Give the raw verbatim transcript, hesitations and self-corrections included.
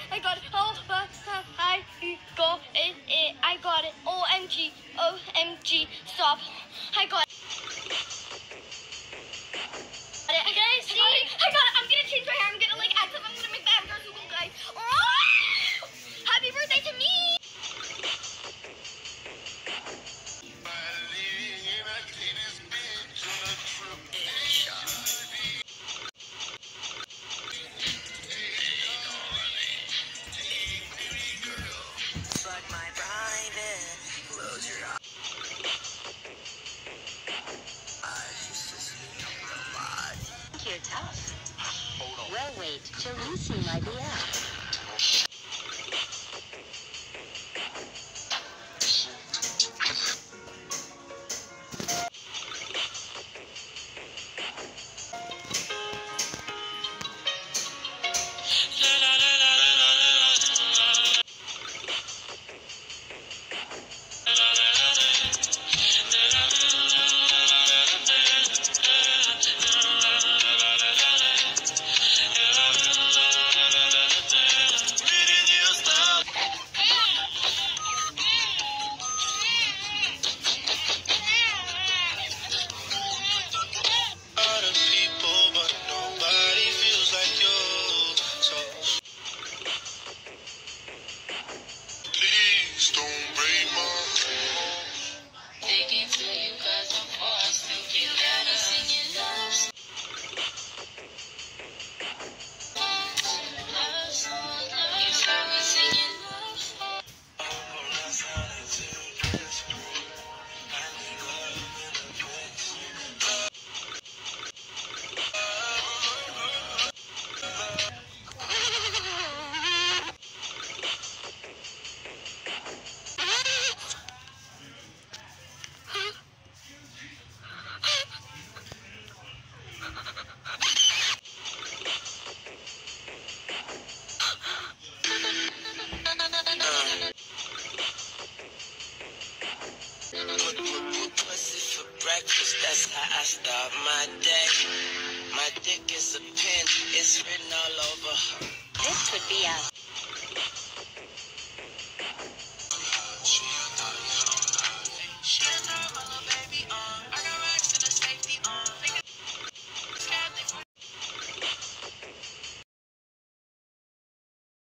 I got it. Oh, uh, uh, I got it, it. I got it. O M G. O M G. Stop. I got it. I got it. See? I got it. I'm gonna change my hair. I'm gonna like act up. I'm gonna make my avatar so cool, guys. Oh! Happy birthday to me! You're tough. Well, wait till you see my D